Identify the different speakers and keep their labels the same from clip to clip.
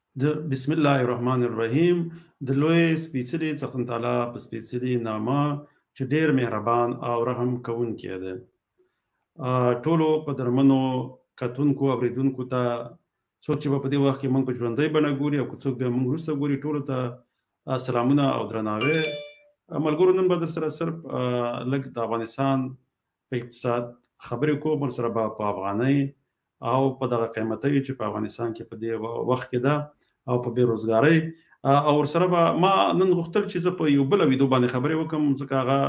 Speaker 1: بسم الله الرحمن الرحیم د لوی سپیڅلي څښتن تعالی په سپیڅلي نامه چې ډیر مهربان او رحم کوونکی دی. ټولو په درمنو کتونکو اوریدونکو ته څوک چې په دې وخت کې موږ په ژوندۍ بڼه ګوري او څوک به موږ وروسته ګوري ټولو ته سلامونه او درناوی. ملګرو نن به در سره صرف لږ د افغانستان په اقتصاد خبرې کوم، ورسره به په افغانۍ او په دغه قیمتۍ چې په افغانستان کې په دې وخت کې ده او په بیروزګارۍ او ورسره به ما نن غوښتل چې زه په یو بله ویډیو باندې خبرې وکړم، ځکه هغه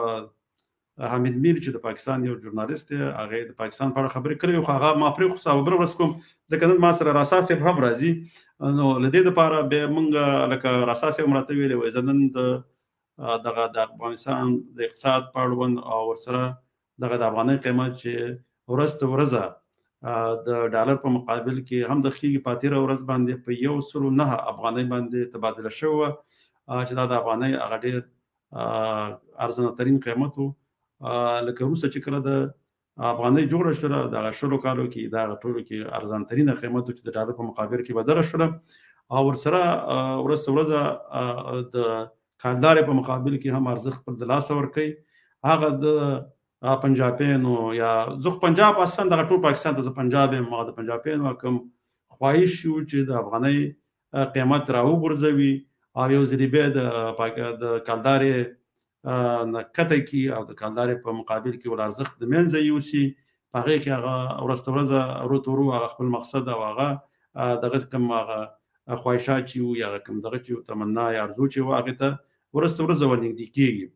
Speaker 1: حمید میر چې د پاکستان یو ژورنالیست دی، هغه د پاکستان په اړه خبرې کړې، خو هغه ما پرېښود او بله ورځ کوم، ځکه نن ما سره راسا صاحب هم راځي. نو له دې دپاره بیا موږ لکه راسا صاحب هم راته ویلې وایي زه نن دغه د افغانستان د اقتصاد په اړوند او ورسره دغه د افغانۍ قیمت چې ورځ تر ورځه د ډالر په مقابل کې هم د خېږي په تېره ورځ باندې په 109 افغانۍ باندې تبادله شوې وه، چې دا د افغانۍ هغه ډېر ارزانه ترین قیمت و. لکه وروسته چې کله د افغانۍ جوړه شوله دغه 20 کالو کې دغه ټولو کې ارزانه ترینه قیمت و چې د ډالر په مقابل کې بدله شوله، او ورسره ورځ تر ورځه د کالدارې په مقابل کې هم ارزښت خپل د لاسه ورکوي. هغه د پنجابیانو یا زه پنجاب اصلا دغه ټول پاکستان ته زه پنجاب یم، هغه د پنجابیانو کوم خواهش و چې د افغانۍ قیمت راوغورځوي او یو ځلې بیا د کالدارې نه کته کړي او د کالدارې په مقابل کې ول ارزښت د منځه یوسي، په هغې کې هغه ورځ تر ورځه ورو تر ورو هغه خپل مقصد او هغه دغه کوم هغه خواهشات چې وو یا کوم دغه چې تمنا یا ارزو چې وو هغې ته ورځ تر ورځه ورنږدې کېږي.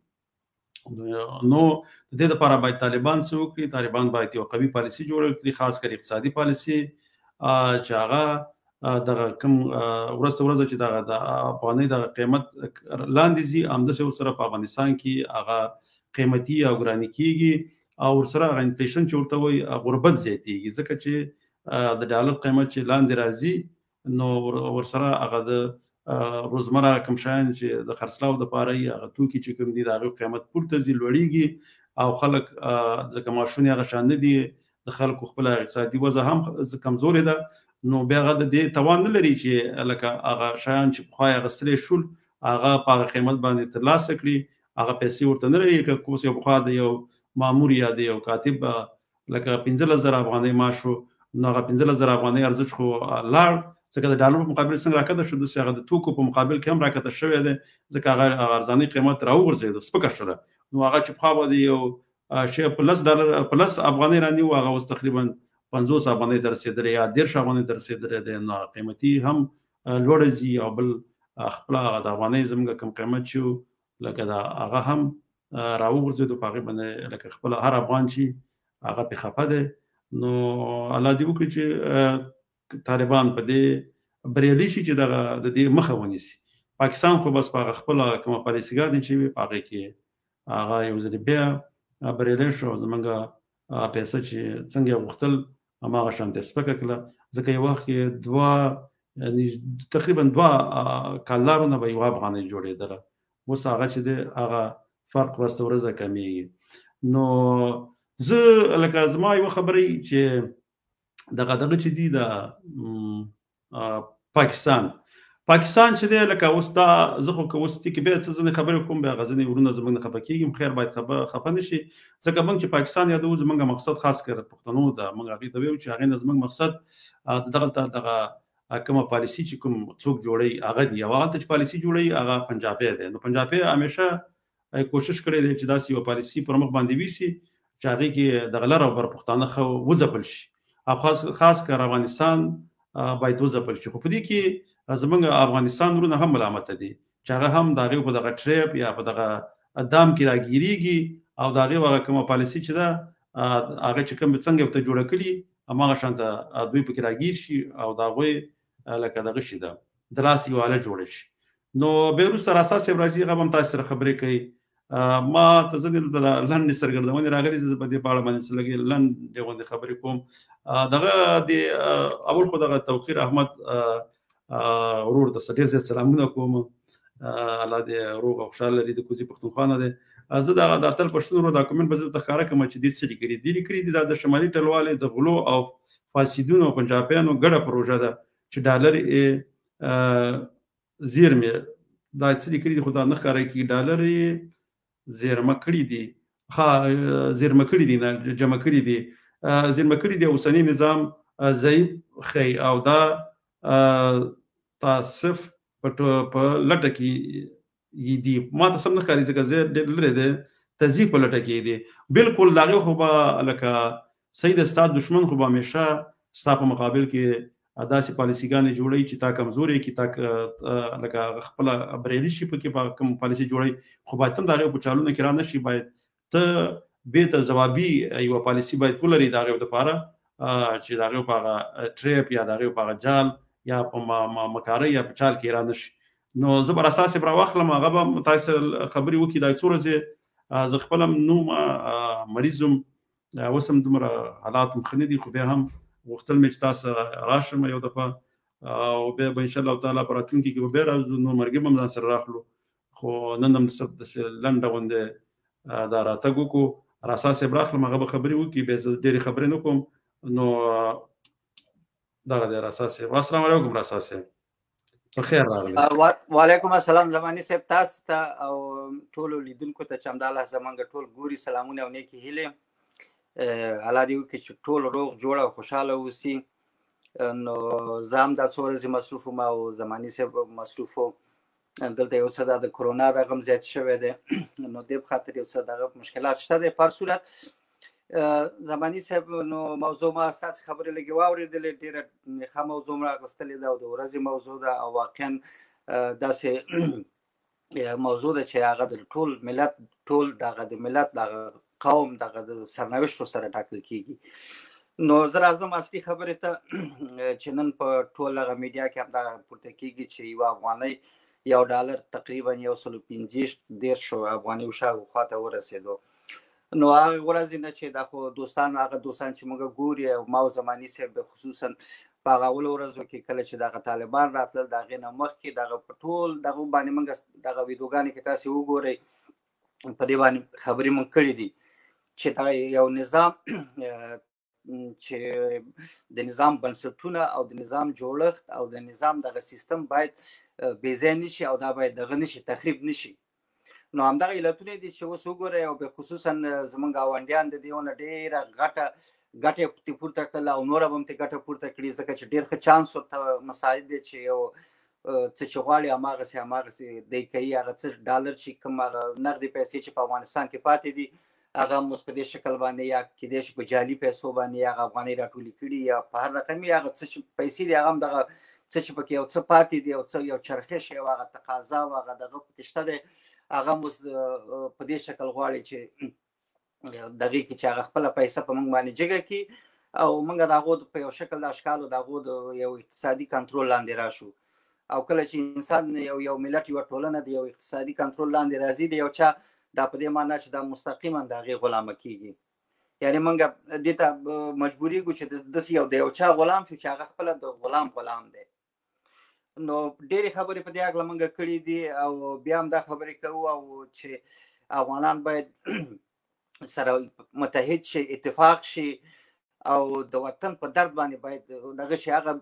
Speaker 1: نو د دې لپاره باید طالبان څه وکړي؟ طالبان باید یو قوي پالیسي جوړه کړي، خاص کر اقتصادي پالیسي چې هغه دغه کوم ورځ تر ورځه چې دغه د افغانۍ دغه قیمت لاندې ځي، همداسې ورسره په افغانستان کې هغه قیمتي او ګراني کېږي او ورسره هغه انفلیشن چې ورته وایي غربت زیاتېږي، ځکه چې د ډالر قیمت چې لاندې راځي نو ورسره هغه د روزمره کوم شیان چې د خرڅلاو دپاره یې هغه توکي چې کوم دي د هغې قیمت پورته ځي، لوړېږي او خلک ځکه معاشونه هغه شان نه دي، د خلکو خپله اقتصادي وضع هم کمزورې ده، نو بیا هغه د دې توان نه لري چې لکه هغه شیان چې پخوا یې اخیستلی شول هغه په هغه قیمت باندې ترلاسه کړي، هغه پیسې ورته نه لري. که اوس یو پخوا د یو مامور یا د یو کاتب لکه 15,000 افغانۍ معاش و، نو هغه 15,000 افغانۍ ارزښت خو لاړ، ځکه د ډالر په مقابل څنګه راکته شو، داسې هغه د توکو په مقابل کې هم راکته شوی دی، ځکه هغه ارزانۍ قیمت راوغورځېده، سپکه شوله. نو هغه چې پخوا به د یو شی په 10 ډالر په 10 افغانۍ رانیو، هغه اوس تقریبا 50 افغانۍ ته رسېدلی یا 13 افغانۍ ته رسېدلی دی، نو قیمتي هم لوړه ځي او بل خپله هغه د افغانۍ زموږ کوم قیمت چې و لکه د هغه هم راوغورځېدو، په هغې باندې لکه خپله هر افغان چې هغه پرې خفه دی. نو الله دې وکړي چې طالبان په دې بریالي شي چې دغه د دې مخه ونیسي. پاکستان خو بس په هغه خپله کومه پالیسیګانې چې وي په هغې کې هغه یو ځلې بیا بریالی شو، زموږ پیسه چې څنګه یې غوښتل هماغه شانتې سپکه کړله، ځکه یو وخت کې تقریبا 2 کالدارو نه به یوه افغانۍ جوړېدله، اوس هغه چې دی هغه فرق ورځ تر ورځه کمیږي. نو زه لکه زما یوه خبره چې دغه چې دی د پاکستان چې دی لکه اوس دا زه خو که اوس دې کې بیا څه ځینې خبرې کوم، بیا هغه ځینې ورونه زموږ نه خفه کېږي، خیر باید خفه نه شي، ځکه موږ چې پاکستان یادوو زموږ مقصد خاص کر پښتنو ته موږ هغې ته ویو چې هغې نه زموږ مقصد دغلته دغه کومه پالیسي چې کوم څوک جوړوي هغه دي، او هغلته چې پالیسي جوړوي هغه پنجابی دی. نو پنجابی همیشه کوشش کړی دی چې داسې یوه پالیسي پر مخ باندې ویسي چې هغې کې دغه لر او بر پښتانه ښه وځپل شي، او خاص کر افغانستان باید وځپل شي. خو په دې کې زموږ افغانستان ورونه هم ملامته دي چې هغه هم د هغې په دغه ټریپ یا په دغه دام کې راګیرېږي او د هغې هغه کومه پالیسي چې ده هغه چې کوم څنګه ورته جوړه کړي هماغه شانته دوی پکې راګیر شي او د هغوی لکه دغه شي ده د لاس یو آله جوړه شي. نو بیا وروسته راسا صاحب راځي، هغه هم تاسو سره خبرې کوي. ما ته ځینې دلته لنډې سرګردونې راغلي، زه په دې په اړه باندې څه لږې لنډې غوندې خبرې کوم. دغه د اول خو دغه توقیر احمد ورور ته ډېر زیات سلامونه کوم، الله دې روغ او خوشحاله لري، د کوزي پښتونخوا نه دی. زه د اتل پښتون ورور ډاکومنټ به زه درته ښکاره کړم چې دې څه لیکلي دي. لیکلي دي دا د شمالي ټلوالې د غلو او فاسدینو او پنجابیانو ګډه پروژه ده چې ډالر یې زیرمې دا څه لیکلي دي خو دا نه ښکاره کېږي ډالر یې زیرمه کړي دي زیرمه کړي دي نه جمع کړي دي زیرمه کړي دي اوسنی نظام ضعیف ښیي او دا تعصف په لټه کې دي ما ته سم نه ښکاري ځکه زه ډېر لرې دی تضیف په لټه کې دي بالکل د هغې خو به لکه صحیح د ستا دشمن خو به همیشه ستا په مقابل کې داسې پالیسیګانې جوړوي چې تا کمزورې کړي تا لکه خپله بریالي شي پکې په کوم پالیسي جوړوي خو باید ته هم د هغې په چالونه کې را نه شي باید ته بېرته ځوابي یوه پالیسي باید ولري د هغې دپاره چې د هغې په هغه ټریپ یا د هغې په هغه جال یا په مکارۍ یا په چال کې را نه شي نو زه به اساس یې راواخلم هغه به تاسو خبرې وکړي دا څو ورځې زه خپله هم نوم مریض یم اوس هم دومره حالات هم ښه نه دي خو بیا هم غوښتل مې چې تاسو راشم یو دفعه او بیا به انشاءالله تعالی په راتلونکي کې به بیا راځو نور مرګي به هم ځان سره راخلو خو نن هم داسې لنډه غوندې دا راتګ وکړو راسا صاحب راخلم هغه به خبرې وکړي بیا زه ډېرې خبرې نه کوم نو دغه دی راسا صاحب السلام علیکم راسا صاحب په خیر راغلی
Speaker 2: وعلیکم السلام زماني صاحب تاسو ته او ټولو لیدونکو ته چې همدا لحظه موږ ټول ګوري سلامونه او نیکې هیلې الله دې وکړي چې ټول روغ جوړ او خوشحاله اوسي نو زه هم دا څو ورځې مصروف وم او زماني صاحب مصروف و دلته یو څه د کرونا دغه هم زیات شوی دی نو دې په خاطر یو څه دغه مشکلات شته دی په هر صورت زماني صاحب نو موضوع ما ستاسې خبرې لږې واورېدلې ډېره ښه موضوع مو راغوښتلې ده او د ورځې موضوع ده او واقعا داسې موضوع ده چې هغه د ټول ملت ټول دغه د ملت دغه قوم دغه د سرنوشت سره ټاکل کېږي نو زه راځم اصلي خبرې ته چې نن په ټول هغه میډیا کې هم دغه پورته کېږي چې یوه افغانۍ یو ډالر تقریبا 115 افغانۍ شاوخوا ته ورسېدو نو هغه ورځې نه چې دا خو هغه دوستان چې موږ ګوري او ما او زماني صاحب خصوصا په هغه اولو ورځو کې کله چې دغه طالبان راتلل د هغې نه مخکې دغه په ټول دغه باندې موږ دغه ویډیوګانې کې تاسې وګورئ په دې باندې خبرې موږ کړې دي چې دا یو نظام چې د نظام بنسټونه او د نظام جوړښت او د نظام دغه سیستم باید بې ځای نشي او دا باید دغه نشي تخریب نشي نو همدغه علتونه دي چې اوس وګورئ او به خصوصا زموږ ګاونډیان د دې ونه ډېره ګټه پورته کړله او نوره به هم ترې ګټه پورته کړي ځکه چې ډېر ښه چانس ورته مساعد دی چې یو څه چې غواړي هماغسې دی کوي هغه څه ډالر چې کوم هغه نغدې پیسې چې په افغانستان کې پاتې دي هغه هم اوس په دې شکل باندې یا کېدای شي په جعلي پیسو باندې هغه افغانۍ راټولې کړي یا په هر رقمي هغه څه چې پیسې دي هغه هم دغه څه چې پکې یو څه پاتې دي یو چرخش یو هغه تقاضا او هغه دغه پکې شته دی هغه هم اوس په دې شکل غواړي چې دغې کې چې هغه خپله پیسه په موږ باندې جګه کړي او موږ د هغو په یو شکل د اشکالو د هغو د یو اقتصادي کنټرول لاندې راشو او کله چې انسان یو ملت یوه ټولنه د یو اقتصادي کنټرول لاندې راځي د یو چا دا په دې معنا چې دا مستقیما د هغې غلامه کېږي یعنې موږ دې ته مجبورېږو چې داسې یو د یو چا غلام شو چې هغه خپله د غلام دی نو ډېرې خبرې په دې هکله موږ کړي دي او بیا هم دا خبرې کوو او چې افغانان باید سره متحد شي اتفاق شي او د وطن په درد باندې باید دغه شي هغه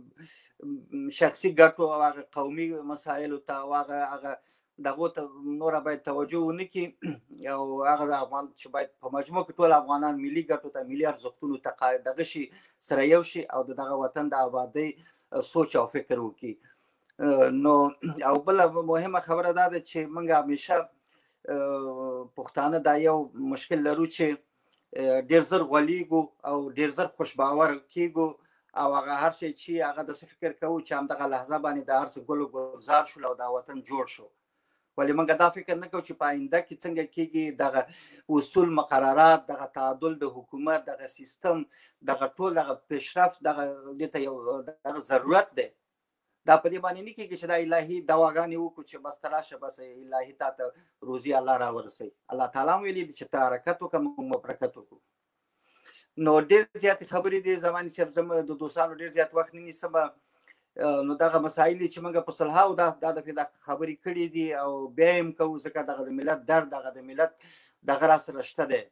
Speaker 2: شخصي ګټو او هغه قومي مسایلو ته او هغه دغو ته نوره باید توجه ونه کړي او هغه د افغان چې باید په مجموع کې ټول افغانان ملي ګټو ته ملي ارزښتونو ته دغه شي سره یو شي او د دغه وطن د آبادۍ سوچ او فکر وکړي نو او بله مهمه خبره دا ده چې موږ همیشه پښتانه دا یو مشکل لرو چې ډېر زر غولیږو او ډېر زر خوشباور کېږو او هغه هر شی چې هغه داسې فکر کوو چې همدغه لحظه باندې د هر څه ګل ګلزار شول او دا وطن جوړ شو ولې موږ دا فکر نه کوو چې په آینده کې څنګه کېږي دغه اصول مقررات دغه تعادل د حکومت دغه سیستم دغه ټول دغه پیشرفت دغه دې ته یو دغه ضرورت دی دا په دې باندې نه کېږي چې دا الهي دواګانې وکړو چې بس ته راشه بس الهي تا ته روزي الله راورسوي الله تعالی هم ویلي دي چې ته حرکت وکړه موږ به برکت وکړو نو ډېر زیاتې خبرې دي زماني صاحب زه د دوستانو ډېر زیات وخت نه نیسم نو دغه مسایل چې موږ په صلحاو دا دغه خبرې کړې دي او بیا هم کوو ځکه دغه د ملت درد دغه د ملت دغه را سره شته دی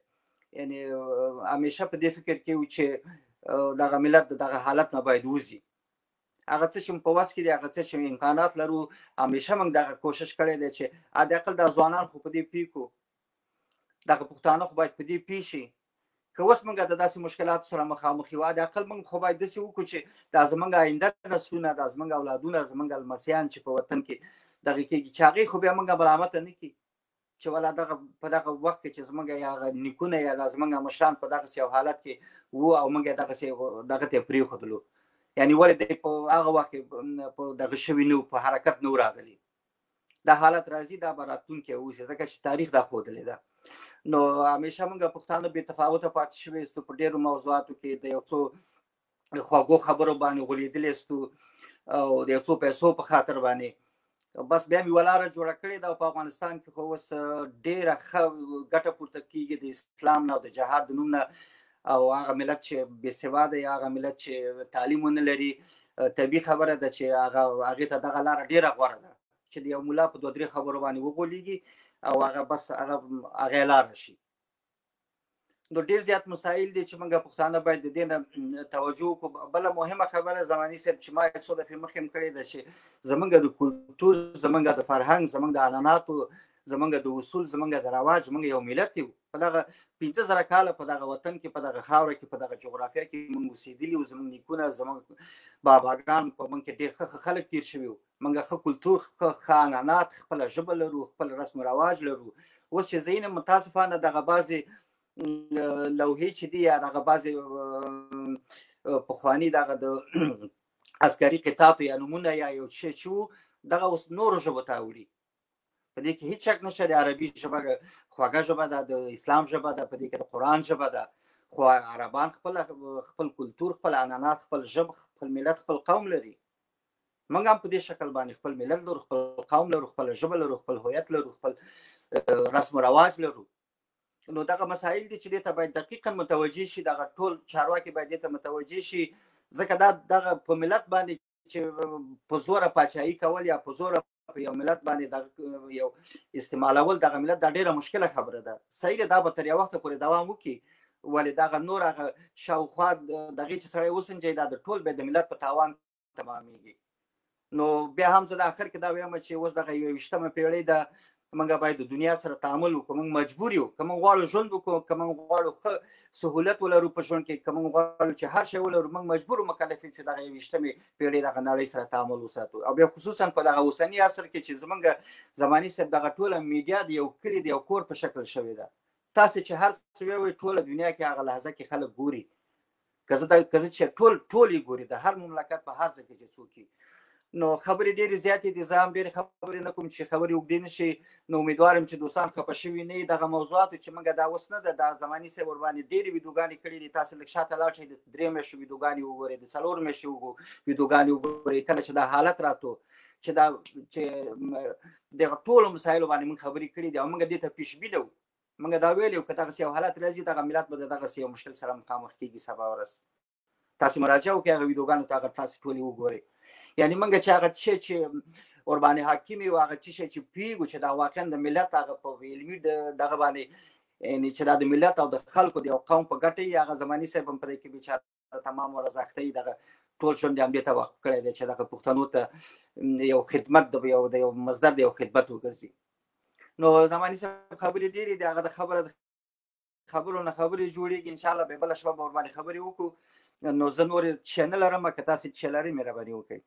Speaker 2: یعنې همیشه په دې فکر کې و چې دغه ملت دغه حالت نه باید وځي هغه څه چې په وس کې دي، هغه څه چې امکانات لرو، همیشه موږ دغه کوشش کړی دی چې حداقل د ځوانان خو په دې پیکو دغه پښتانه خو باید په دې پیشي که اوس موږ د داسې مشکلاتو سره مخامخ یو، حداقل موږ خو باید داسې وکړو چې دا زموږ آینده نسلونه، دا زموږ اولادونه، زموږ لمسیان چې په وطن کې دغه کېږي، چې هغې خو بیا موږ ملامته نه کړي چې ولا دغه په دغه وخت کې چې زموږ یا نیکونه یا د زموږ مشران په دغسې یو حالت کې وو او موږ یې دغسې دغه ته پرېښودلو، یعنې ولې دی په هغه وخت کې په دغه شوي نه په حرکت نه راغلی. دا حالت راځي، دا به راتلونکی اوسي، ځکه چې تاریخ دا ښودلی ده. نو همیشه موږ پښتانه بې تفاوته پاتې شوي یستو په ډېرو موضوعاتو کې، د یو څو خوږو خبرو باندې غولېدلي یستو او د یو څو پیسو په خاطر باندې. بس بیا مې یوه لاره جوړه کړې ده او په افغانستان کې خو اوس ډېره ښه ګټه پورته کېږي د اسلام نه او د جهاد د نوم نه، او هغه ملت چې بې سواده یا هغه ملت چې تعلیم ونه لري، طبیعي خبره ده چې هغې ته دغه لاره ډېره غوره ده چې د یو ملا په دوه درې خبرو باندې وغولېږي او هغه بس هغه لاره شي. نو ډېر زیات مسایل دي چې موږ پښتانه باید د دې نه توجه وکړو. بله مهمه خبره زماني صاحب چې ما څو دفعې مخکې هم کړې ده چې زموږ د کلتور، زموږ د فرهنګ، زموږ د عنعناتو، زموږ د اصول، زموږ د رواج، موږ یو ملت یو. په دغه 15,000 کاله په دغه وطن کې، په دغه خاوره کې، په دغه جغرافیه کې موږ اوسېدلي وو. زموږ نیکونه، زموږ باباګان په موږ کې ډېر ښه خلک تېر شوي وو. موږ ښه کلتور، ښه عنعنات، خپله ژبه لرو، خپل رسم و رواج لرو. اوس چې زه ینم متاسفانه دغه بعضې لوحې چې دي یا دغه بعضې پخواني دغه د عسکري قطعاتو یا نومونه یا یو شی چې وو، دغه اوس نورو ژبو ته اوړي. په دې کې هیڅ شک نشته د عربي ژبه خوږه ژبه ده، د اسلام ژبه ده، په دې کې د قرآن ژبه ده، خو عربان خپل کلتور، خپل عنعنات، خپل ژبه، خپل ملت، خپل قوم لري. موږ هم په دې شکل باندې خپل ملت لرو، خپل قوم لرو، خپل ژبه لرو، خپل هویت لرو، خپل رسم و رواج لرو. نو دغه مسایل دي چې دې ته باید دقیقا متوجه شي، دغه ټول چارواکي باید دې ته متوجه شي، ځکه دا دغه په ملت باندې چې په زوره پاچاهي کول یا په زوره په یو ملت باندې دغه یو استعمالول دغه ملت دا ډېره مشکله خبره ده. صحیح ده، دا به تر یو وخته پورې دوام وکړي، ولې دغه نور هغه شاوخوا دغې چې سړی وسنجوي دا د ټول به د ملت په تاوان تمامېږي. نو بیا هم زه د آخر کې دا وایم چې اوس دغه 21مه پېړۍ ده، موږ باید د دنیا سره تعامل وکړو. موږ مجبور یو، که موږ غواړو ژوند وکړو، که موږ غواړو ښه سهولت ولرو په ژوند کې، که موږ غواړو چې هر شی ولرو، موږ مجبور و مکلف یو چې دغه 21مې پېړۍ دغه نړۍ سره تعامل وساتو. او بیا خصوصا په دغه اوسني عصر کې چې زموږ زماني صاحب دغه ټوله میډیا د یو کلي د یو کور په شکل شوې ده. تاسې چې هر څه ووایئ ټوله دنیا کې هغه لحظه کې خلک ګوري، که زه چې ټول یې ګوري، د هر مملکت په هر ځای کې چې څوک وي. نو خبرې ډېرې زیاتې دي، زه هم ډېرې خبرې نه کوم چې خبرې اوږدې نه شي. نو امیدوارم چې دوستان خفه شوي نه وي دغه موضوعاتو چې موږ دا اوس نه ده، دا زماني صاحب ورباندې ډېرې ویډیوګانې کړي دي. تاسې لږ شاته لاړ شئ، د 3 میاشتو ویډیوګانې وګورئ، د 4 میاشتو ویډیوګانې وګورئ. کله چې دا حالت راتو چې دغه ټولو مسایلو باندې موږ خبرې کړي دي او موږ دې ته پیشبینه وو. موږ دا ویلي وو که دغسې یو حالت راځي دغه ملت به د دغسې یو مشکل سره مخامخ کېږي سبا ورځ. تاسې مراجعه وکړئ هغه ویډیوګانو ته، هغه تاسې ټولې وګورئ. یعنې موږ چې هغه شی چې ورباندې حاکم یو، هغه شی چې پوهېږو چې دا واقعا د ملت هغه په علمي دغه باندې، یعنې چې دا د ملت او د خلکو د یو قوم په ګټه یي، هغه زماني صاحب هم په دې کې بیچاره تمام ورځ اخته یي، دغه ټول ژوند یې همدې ته وقف کړی دی چې دغه پښتنو ته یو خدمت د یو مصدر د یو خدمت وګرځي. نو زماني صاحب خبرې ډېرې دي، هغه د خبرو نه خبرې جوړېږي. انشاءالله به بله شپه به ورباندې خبرې وکړو. نو زه نور شی نه لرم، که تاسې شی لرئ مهرباني وکړئ.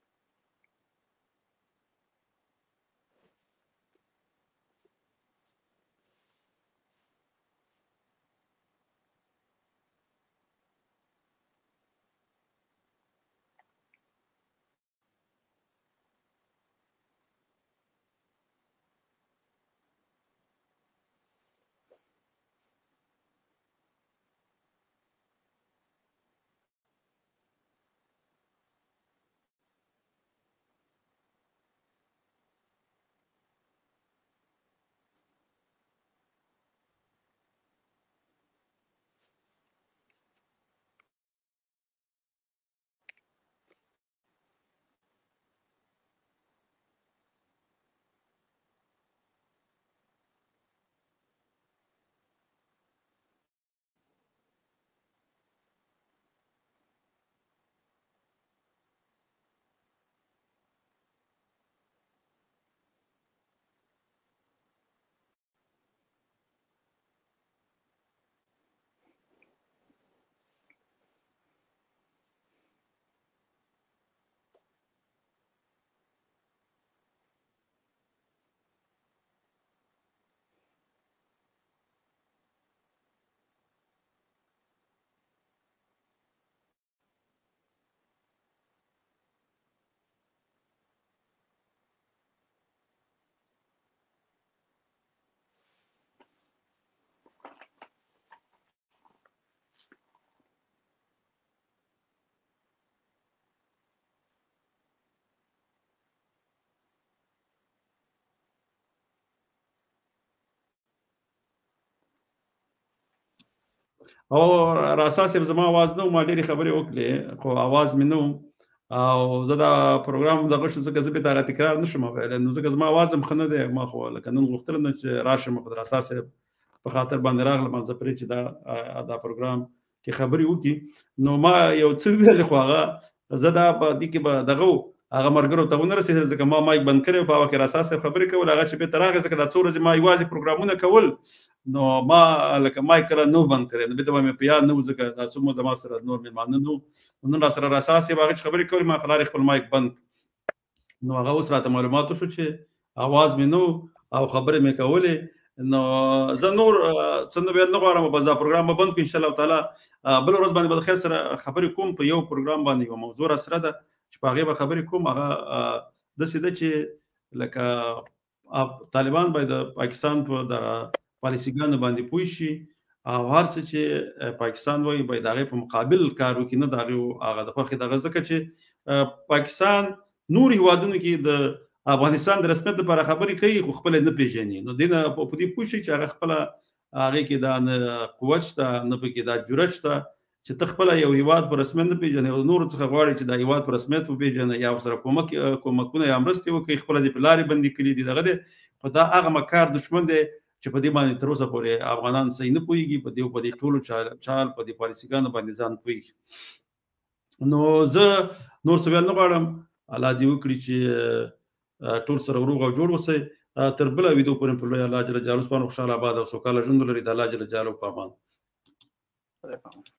Speaker 1: او راسا صاحب زما आवाज نو ما ډېری خبرې وکړې خو आवाज مې نو او زه دا پروګرام دغه شو ځکه زه به دا تکرار نشم ویلی نو ځکه زما आवाज هم ښه نه دی ما خو لکه نن غوښتل نه چې راشم په راسا صاحب په خاطر باندې راغلم زه پرې چې دا پروګرام کې خبرې وکړي نو ما یو څه ویل خو هغه زه دا په دې کې به دغه هغه مرګرو ته ونه رسېدل ځکه ما مایک بند کړی په هغه کې راسا صاحب خبرې کول هغه چې بېرته راغی ځکه دا څو ورځې ما یوازې پروګرامونه کول نو ما لکه مایک کله نو بند کړی نو بېرته به مې په یاد نه و ځکه دا څومره د ما سره نور مېلمانه نو نن را سره راسا صاحب هغه چې خبرې کولې ما خلارې خپل مایک بند نو هغه اوس راته معلومات وشو چې आवाज مې نو او خبرې مې کولې نو زه نور څه نه ویل نه غواړم بس دا پروګرام به بند کړو انشاءالله تعالی بل ورځ باندې به د خیر سره خبرې کوم په یو پروګرام باندې یوه موضوع راسره ده چې په هغې به خبرې کوم هغه داسې ده چې لکه طالبان باید د پاکستان په دغه پالیسیګانو باندې پوه شي او هر څه چې پاکستان وایي باید د هغې په مقابل کار وکړي نه د هغې هغه د خوښې دغه ځکه چې پاکستان نور هیوادونو کې د افغانستان د رسمیت لپاره خبرې کوي خو خپله نه پېژني نو دې نه په دې پوه شي چې هغه خپله هغې کې دا نه قوت شته نه پکې دا جرأت شته چې ته خپله یو هیواد په رسمیت نه پېژنې او نورو څخه غواړې چې دا هیواد په رسمیت وپېژنې یا ورسره کومکونه یا مرستې وکړي خپله دې په لارې بندي کړي دي دغه دی خو دا هغه مکار دښمن دی چې په دې باندې تر اوسه پورې افغانان صحیح نه پوهېږي په دې ټولو چال په دې پالیسیګانو باندې ځان پوهېږي نو زه نور څه ویل نه غواړم الله دې وکړي چې ټول سره روغ او جوړ اوسئ تر بله ویدو پورې په لوی الله جل جلاله سبحانه خوشحاله آباد او سوکاله ژوند ولري د الله جل جلاله په امان